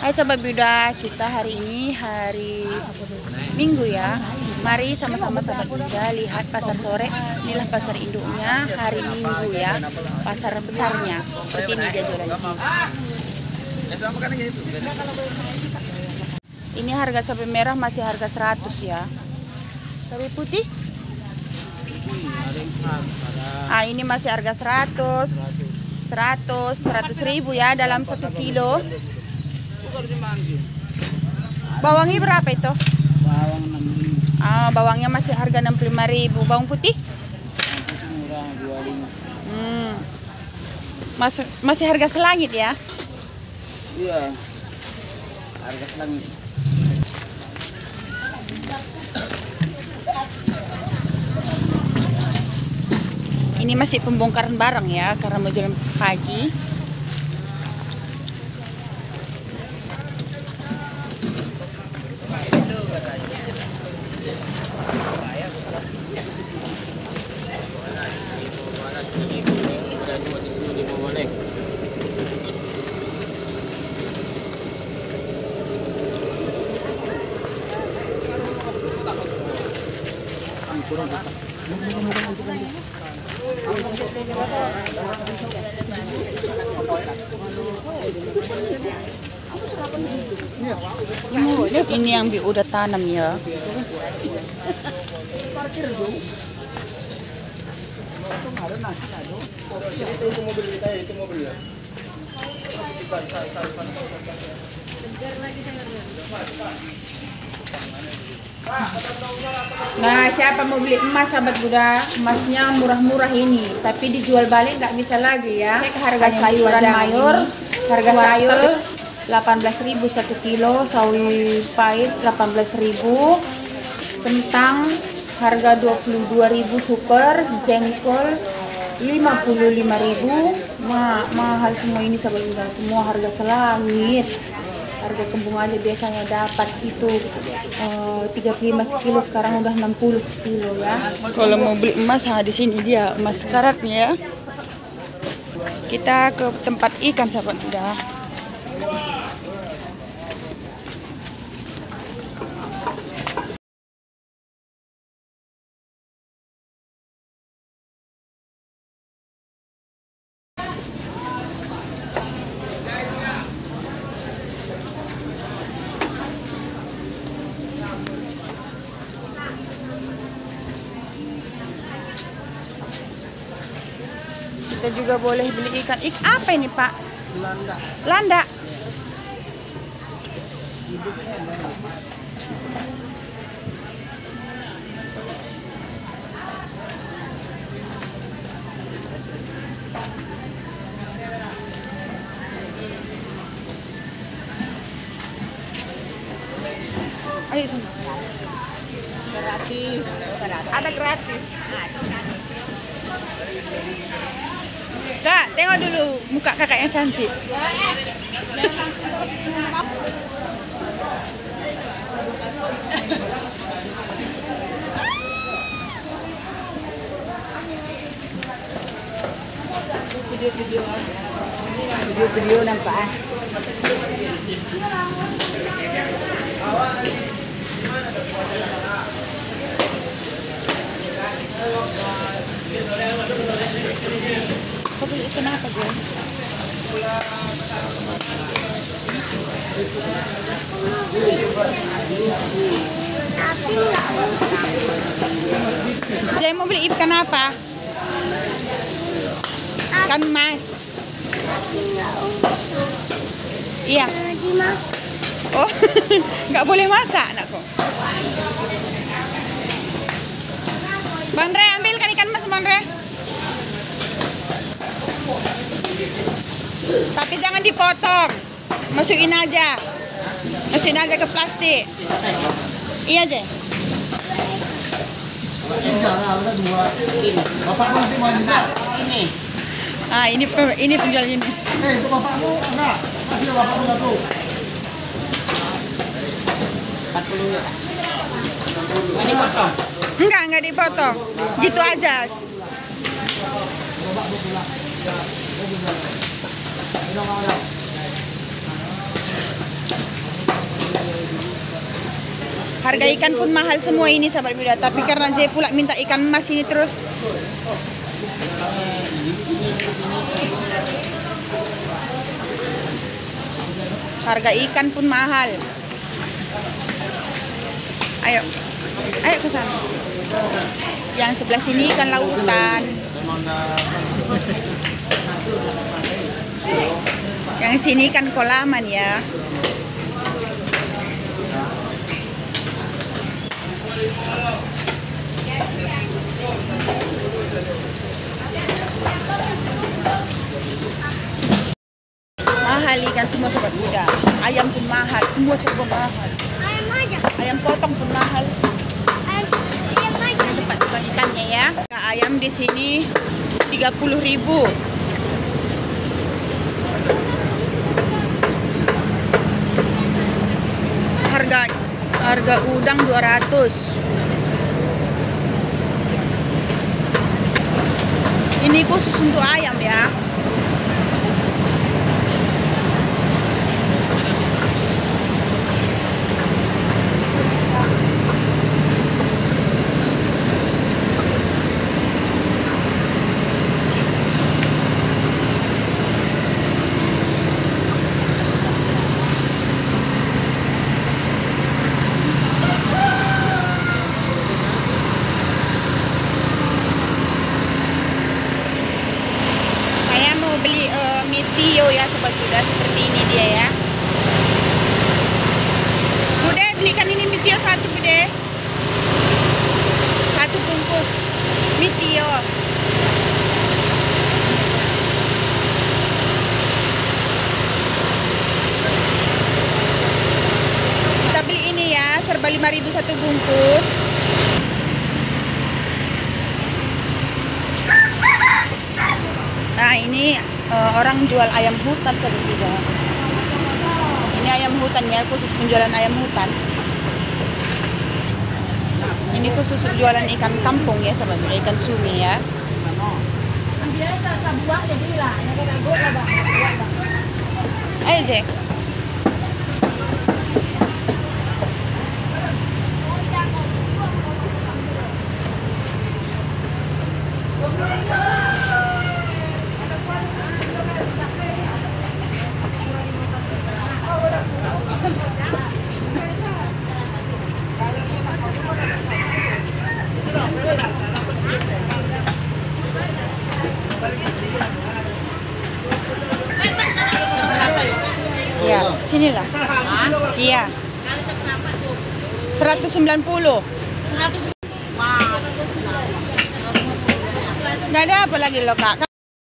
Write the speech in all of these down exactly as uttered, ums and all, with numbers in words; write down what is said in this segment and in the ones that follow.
Hai Sobat Buda, kita hari ini hari Minggu ya. Mari sama-sama Sobat Buda lihat pasar sore. Inilah pasar induknya hari Minggu ya. Pasar besarnya. Seperti ini dia jualannya. Ini harga cabai merah masih harga seratus ya. Cabai putih? Ah, ini masih harga seratus. seratus, seratus ribu ya dalam satu kilo. Bawangnya berapa itu? Bawang enam ribu. Ah, bawangnya masih harga enam puluh lima ribu. Bawang putih? Murah dua puluh lima. Hmm. Masih masih harga selangit ya? Iya. Harga selangit. Ini masih pembongkaran barang ya karena mau jalan pagi. Ini yang bi udah tanam ya. Nah, siapa mau beli emas Sahabat Buda? Emasnya murah-murah ini, tapi dijual balik nggak bisa lagi ya. Harga sayuran mayur, harga sayur delapan belas ribu satu kilo, sawi pahit delapan belas ribu, kentang harga dua puluh dua ribu super, jengkol lima puluh lima ribu. Ma mahal semua ini Sahabat Buda, semua harga selangit. Harga kembung aja biasanya dapat itu uh, tiga puluh lima sekilo, sekarang udah enam puluh sekilo ya. Kalau mau beli emas, nah di sini dia emas karatnya ya. Kita ke tempat ikan Sahabat Buda. Kita juga boleh beli ikan. Ik apa ini Pak? Landa. Landa. Ayo sana. Gratis. Ada gratis. Kak, tengok dulu muka kakak yang cantik. Video-video video-video nampak. Kau beli ikan apa, Jen? Jen mau beli ikan apa? Ikan mas. Iya. Oh, nggak boleh masak anakku. Bang Re, ambilkan ikan mas, Bang Re. Tapi jangan dipotong, masukin aja, masukin aja ke plastik. Iya aja. Bapak nanti mau juga ini. Ah ini ini penjual ini. Eh itu bapakmu enggak? Masih bapakmu enggak tuh? empat puluh ya. Ini potong. Enggak, enggak dipotong. Gitu aja. Harga ikan pun mahal semua ini sahabat muda, tapi karena J pula minta ikan emas ini terus. Harga ikan pun mahal. Ayo, ayo ke sana. Yang sebelah sini ikan lautan. Yang sini ikan kolaman ya. Mahal ikan semua sobat muda. Ayam pun mahal, semua serba mahal. Ayam potong pun mahal. Ini tempat jual ikannya ya. Ayam di sini tiga puluh ribu. Harga harga udang dua ratus. Ini khusus untuk ayam ya. Tio ya sobat muda, seperti ini dia ya. Bude belikan ini mie tio satu bude, satu bungkus mie tio. Kita beli ini ya, serba lima ribu satu bungkus. Nah ini uh, orang jual ayam hutan sebetulnya. Ini ayam hutan ya, khusus penjualan ayam hutan. Ini khusus jualan ikan kampung ya sebetulnya, ikan sungai ya. Ayo Jack. Ya, sinilah. Iya. seratus sembilan puluh. Nggak ada apa lagi loh kak.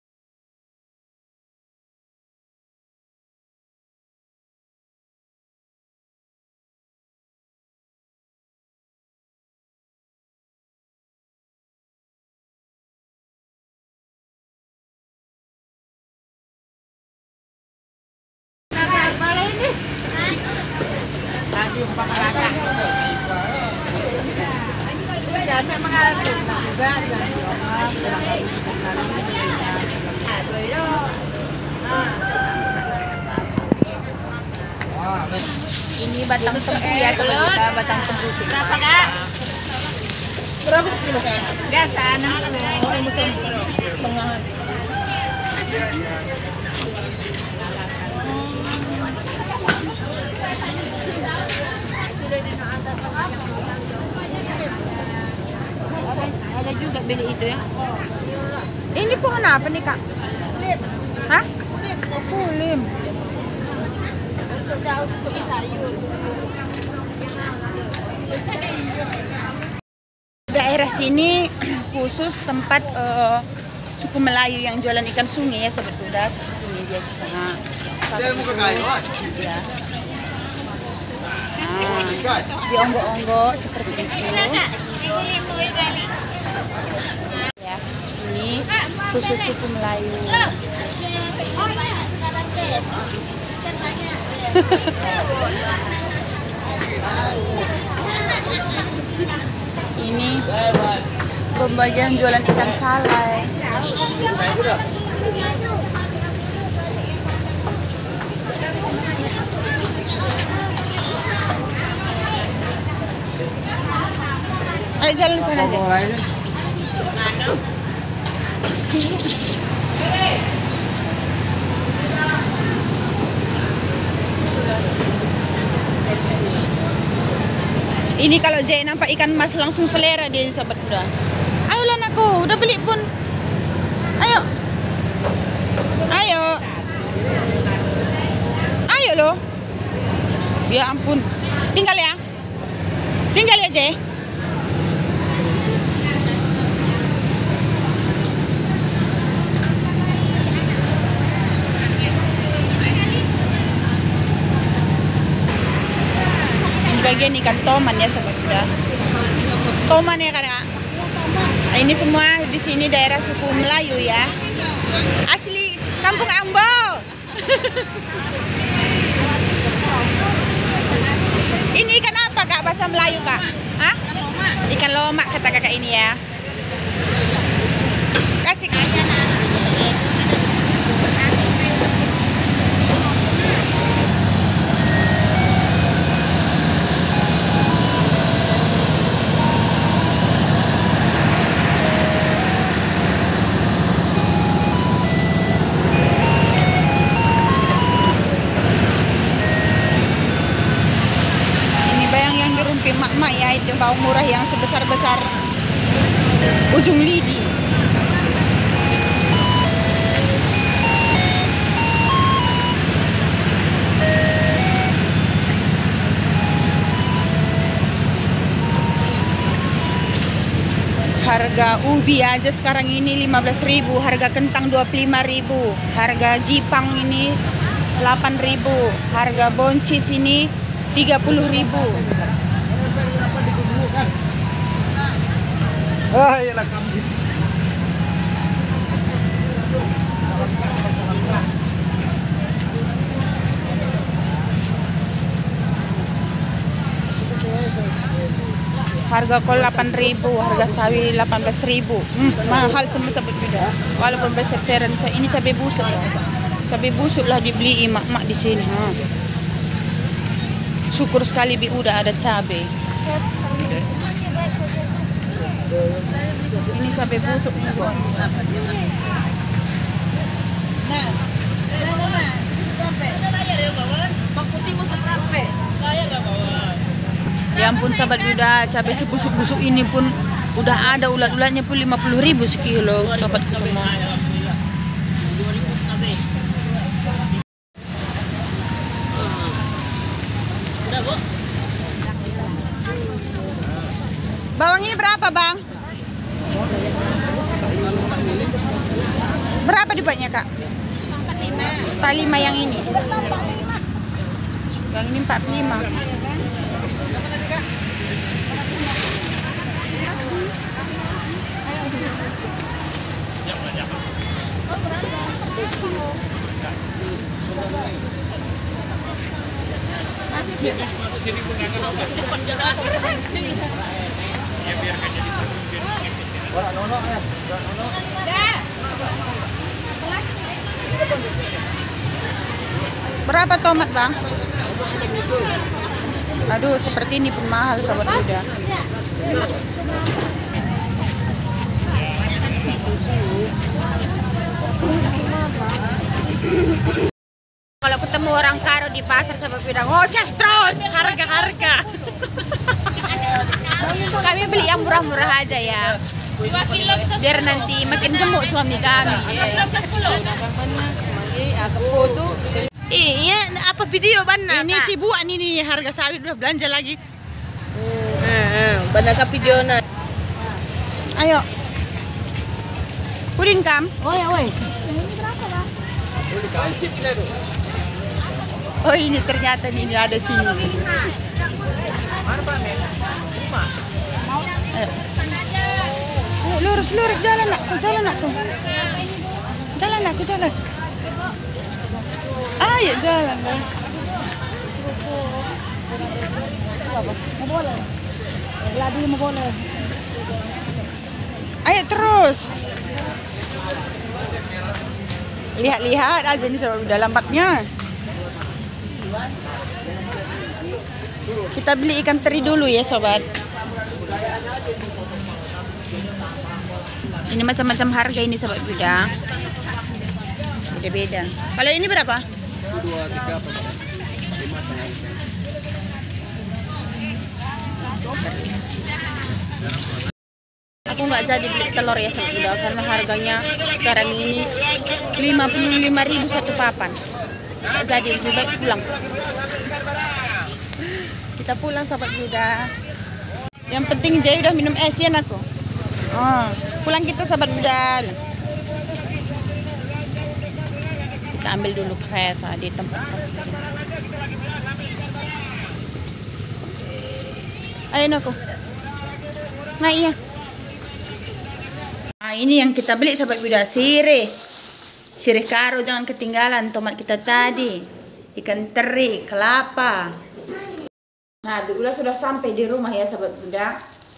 Ini batang tebu ya teman, batang tebu. Berapa kak? Berapa kilo? Biasa enam puluh. Tengah. Ada juga beli itu ya. Ini pohon apa nih kak? Kulim. Hah? Kulim. Untuk daun untuk sayur. Daerah sini khusus tempat uh, suku Melayu yang jualan ikan sungai ya sebetulnya, seperti ini dia setengah. Ya. Nah, dionggok-onggok seperti itu. Ya, ini khusus suku Melayu. Ini pembagian jualan ikan salai. jalan sana aja. Ini kalau Jay nampak ikan mas langsung selera dia, sahabat muda. Ayolah aku, udah beli pun. Ayo. Ayo. Ayo loh. Ya ampun. Tinggal ya. Tinggal ya, Jay. Bagian ikan toman ya sahabat muda. Toman ya kan Kak? Nah, ini semua di sini daerah suku Melayu ya. Asli Kampung Ambo. Ini ikan apa Kak bahasa Melayu Kak? Hah? Ikan lomak kata kakak ini ya. Kasih. Mak-mak ya, itu bawang murah yang sebesar-besar ujung lidi. Harga ubi aja sekarang ini lima belas ribu, harga kentang dua puluh lima ribu, harga jipang ini delapan ribu, harga boncis ini tiga puluh ribu. Ah, iyalah kambing. Harga kol delapan ribu, harga sawi delapan belas ribu. Hmm, mahal semua sahabat muda. Walaupun besar-besaran ini cabai busuk ya. Cabai busuk lah dibeli mak-mak di sini. Hmm. Syukur sekali bi udah ada cabai. Ini cabai busuk ini semua. Nah, nah, nah, nah, sampai. Bang putih busuk sampai. Ya ampun sahabat muda, cabai sebusuk-busuk ini pun udah ada ulat-ulatnya pun lima puluh ribu sekilo, sahabatku semua. Bawang ini berapa, Bang? Berapa dipaknya, Kak? empat puluh lima. empat puluh lima yang ini. Yang ini empat puluh lima. Berapa tomat, Bang? Aduh, seperti ini pun mahal sahabat muda. Kalau ketemu orang karo di pasar sahabat muda, ngoceh terus harga-harga. Kami beli yang murah-murah aja ya, biar nanti makin gemuk suami kami. Iya, apa video bana? Ini si buan ini harga sawit udah belanja lagi. Hmm, bana ka video na. Ayo. Pudin kam? Oi, oi. Oh ini ternyata ini ada sini. Ayo. Ayo, lurus lurus jalan nak, jalan aku. Jalan aku jalan. Ayo jalan. Mau boleh. Lagi mau boleh. Ayo terus. Lihat-lihat aja nih sobat, udah lambatnya. Kita beli ikan teri dulu ya sobat. Ini macam-macam harga ini sahabat Buddha. Beda-beda. Kalau ini berapa? Dua, tiga, apa? Lima setengah. Aku nggak jadi beli telur ya sahabat Buddha karena harganya sekarang ini lima puluh lima ribu satu papan. Nggak jadi, lebih baik pulang. Kita pulang sahabat Buddha. Yang penting Jay udah minum es ya aku. Oh, pulang kita sahabat Buddha. Kita ambil dulu kereta di tempat. Ayo aku. Nah iya. Nah ini yang kita beli sahabat Buddha, sirih. Sirih karo jangan ketinggalan, tomat kita tadi. Ikan teri, kelapa. Nah, Buddha sudah sampai di rumah ya sahabat Buddha.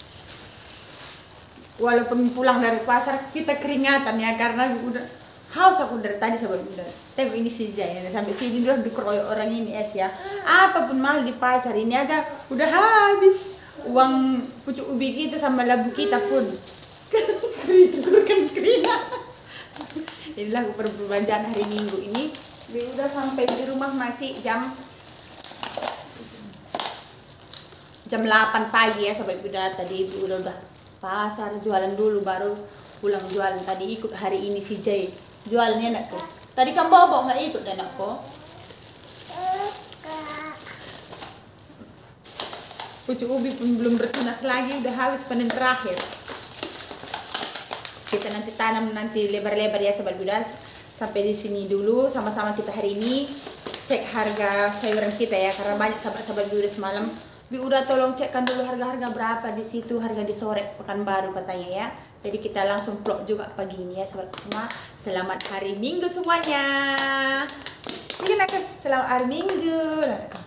Walaupun pulang dari pasar kita keringatan ya karena udah haus aku dari tadi sahabat Buddha. Tengok ini si Jay ya, sampai sini udah dikeroyok orang ini es ya. Apapun mahal di pasar ini aja udah habis uang pucuk ubi kita sama labu kita pun. Kan keringat. Inilah perbelanjaan hari Minggu ini. Udah sampai di rumah masih jam jam delapan pagi ya sahabat Buddha. Tadi ibu udah, udah pasar jualan dulu baru pulang jualan. Tadi ikut hari ini si Jay jualnya anakku. Tadi kan bobo nggak ikut anakku. Pucuk ubi pun belum bertunas lagi, udah habis panen terakhir. Kita nanti tanam nanti lebar-lebar ya sahabat Buddha. Sampai di sini dulu sama-sama kita hari ini cek harga sayuran kita ya karena banyak sahabat-sahabat Buddha semalam. Bi udah tolong cekkan dulu harga-harga berapa di situ, harga di sore Pekanbaru katanya ya. Jadi kita langsung vlog juga pagi ini ya sahabat semua. Selamat hari Minggu semuanya. Ini kan selamat hari Minggu.